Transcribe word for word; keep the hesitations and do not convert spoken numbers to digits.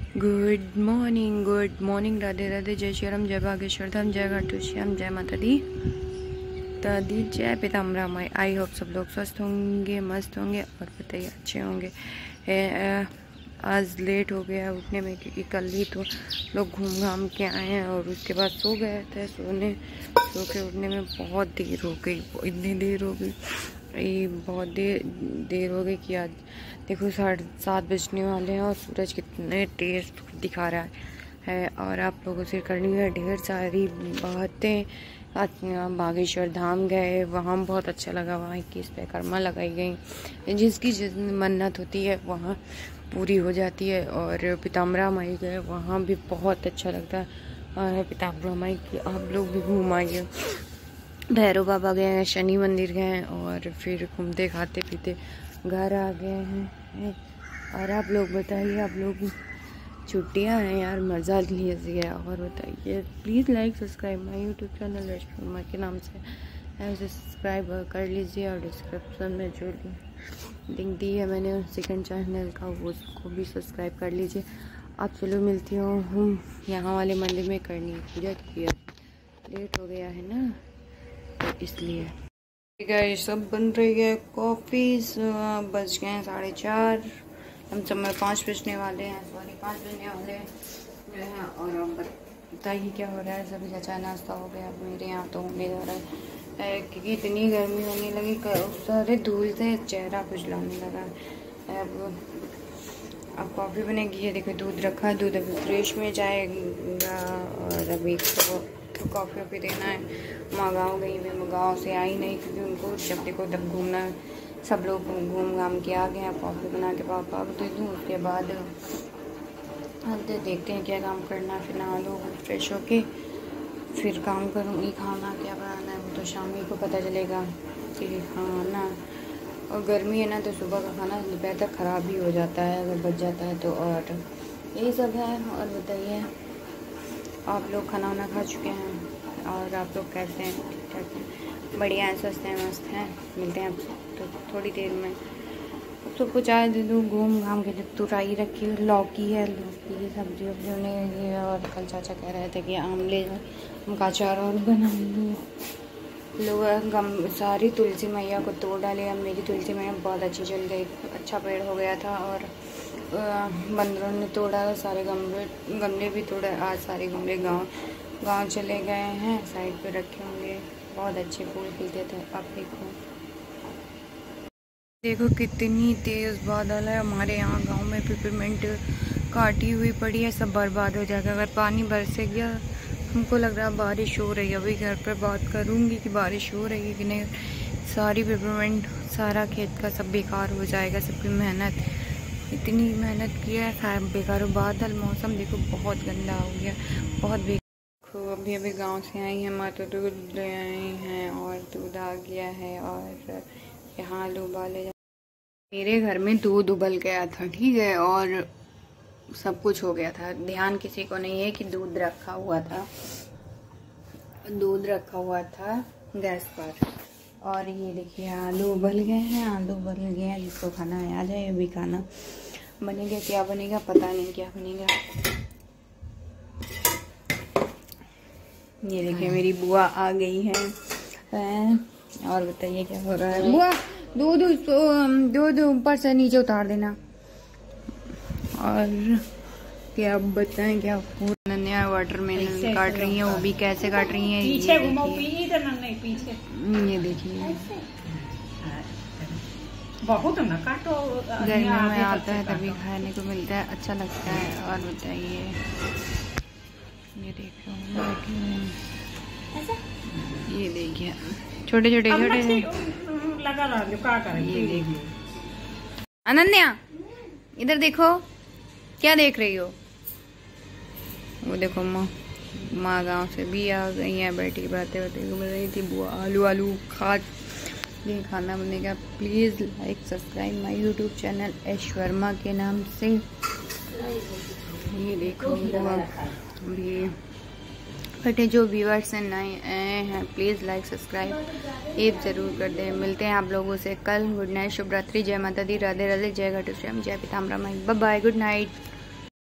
Good morning good morning Radhe Radhe, जय श्री राम, जय बागेश्वर धाम, जय घाटू श्याम, जय माता दी दादी, जय पीताम्बरा माई। आई होप सब लोग स्वस्थ होंगे, मस्त होंगे और बताइए अच्छे होंगे। ए, आज लेट हो गया उठने में क्योंकि कल ही तो लोग घूम घाम के आए हैं और उसके बाद सो गए थे। सोने सो के उठने में बहुत देर हो गई, इतनी देर हो गई, ये बहुत देर देर हो गई कि आज देखो साढ़े सात बजने वाले हैं और सूरज कितने तेज दिखा रहा है। और आप लोगों से करनी है ढेर सारी बातें। आज बागेश्वर धाम गए, वहाँ बहुत अच्छा लगा, वहाँ इक्कीस परिक्रमा लगाई गई, जिसकी जिस मन्नत होती है वहाँ पूरी हो जाती है। और पीताम्बरा माई गए, वहाँ भी बहुत अच्छा लगता है पीताम्बरा माई की, आप लोग भी घूम आइए। भैरव बाबा गए हैं, शनि मंदिर गए और फिर घूमते खाते पीते घर आ गए हैं। और आप लोग बताइए, आप लोग छुट्टियां हैं यार, मज़ा लीजिए। और बताइए please like subscribe my YouTube channel Eshvarma के नाम से सब्सक्राइब कर लीजिए। और डिस्क्रिप्शन में जो लिंक दी है मैंने सेकंड चैनल का, वो उसको भी सब्सक्राइब कर लीजिए। आप चलो मिलती हूँ हम यहाँ वाले मंदिर में करनी है पूजा, क्योंकि लेट हो गया है ना तो इसलिए। ये सब बन रही है कॉफ़ी, बज गए हैं साढ़े चार, हम सब में पाँच बजने वाले हैं, सॉरी पाँच बजने वाले हैं। और अब बताइए क्या हो रहा है। सभी का चाय नाश्ता हो गया, मेरे यहाँ तो होने जा रहा है क्योंकि इतनी गर्मी होने लगी, सारे धूल से चेहरा खुजलाने लगा। अब अब कॉफ़ी बनेगी, ये देखो दूध रखा है, दूध अभी फ्रेश में जाएगा। और अभी तो तो कॉफ़ी वॉफ़ी देना है। माँ गाँव गई, मैं गाँव से आई नहीं क्योंकि उनको जब देखो तब घूमना, सब लोग घूम घाम के आ गए हैं। कॉफ़ी बना के पापा को दे दूँ, उसके बाद अब देखते हैं क्या काम करना है। फिर नहा लो फ्रेश होके फिर काम करूँगी। खाना क्या बनाना है वो तो शाम ही को पता चलेगा कि खाना, और गर्मी है ना तो सुबह का खाना दोपहर तक ख़राब ही हो जाता है अगर बच जाता है तो। और यही सब है। और बताइए आप लोग खाना वाना खा चुके हैं और आप लोग कैसे हैं? ठीक ठाक हैं, बढ़िया हैं, स्वस्थ हैं, मस्त हैं। मिलते हैं तो थोड़ी देर में। अब सबको चाय दे दूँ, घूम घाम के तुराई रखी, लौकी है, लौकी की सब्जी वब्जी ने। और कल चाचा कह रहे थे कि आम ले आम का अचार और बना दूँ। लोग गम सारी तुलसी मैया को तोड़ डाले। अब मेरी तुलसी मैया बहुत अच्छी चल गई, अच्छा पेड़ हो गया था और बंदरों ने तोड़ा, सारे गमले गमले भी तोड़े। आज सारे गमले गांव गांव चले गए हैं, साइड पे रखे होंगे। बहुत अच्छे फूल खिलते थे। अब देखो देखो कितनी तेज़ बादल है हमारे यहाँ गांव में। पेपरमेंट काटी हुई पड़ी है, सब बर्बाद हो जाएगा अगर पानी बरसे गया। हमको लग रहा है बारिश हो रही है, अभी घर पर बात करूँगी कि बारिश हो रही है कि नहीं। सारी पेपरमेंट, सारा खेत का सब बेकार हो जाएगा, सबकी मेहनत, इतनी मेहनत किया है साहब बेकार। बादल मौसम देखो बहुत गंदा हो गया, बहुत बेकार। अभी अभी गांव से आई हैं माँ, तो दूध ले आई हैं और दूध आ गया है। और यहाँ आलू उबाले जा, मेरे घर में दूध उबल गया था, ठीक है, और सब कुछ हो गया था। ध्यान किसी को नहीं है कि दूध रखा हुआ था, दूध रखा हुआ था गैस पर। और ये देखिए आलू उबल गए हैं, आलू उबल गए हैं, जिसको खाना है आ जाए। अभी खाना बनेगा, क्या बनेगा पता नहीं क्या बनेगा। ये देखिए मेरी बुआ आ गई है। और बताइए क्या हो रहा है। बुआ दूध दूध ऊपर से नीचे उतार देना। और क्या बताएं क्या नन्या वाटरमेलन काट रही हैं, वो भी कैसे काट रही हैं। पीछे घुमाओ, पीछे नहीं पीछे, ये देखिए बहुत न काटो, गर्मी में आता है तभी खाने को मिलता है, अच्छा लगता है। और बताइए ये देखो बैठे हुए, ये देखिए छोटे छोटे छोटे लगा रहा जो का कर। ये देखिए अनन्या इधर देखो, क्या देख रही हो। वो देखो माँ माँ गाँव से भी आ गई हैं, बैठी बातें बातें घूम रही थी। बुआ आलू आलू खा ये खाना बनेगा। Please like subscribe my YouTube channel Aishvarma के नाम से। ये देखो बुआ भी बटे, जो व्यूअर्स हैं नए आए हैं प्लीज़ लाइक सब्सक्राइब ये ज़रूर कर दें। मिलते हैं आप लोगों से कल। गुड नाइट, शुभ रात्रि, जय माता दी, राधे राधे, जय घाटू श्याम, जय Pitambara Mai, bye bye, good night.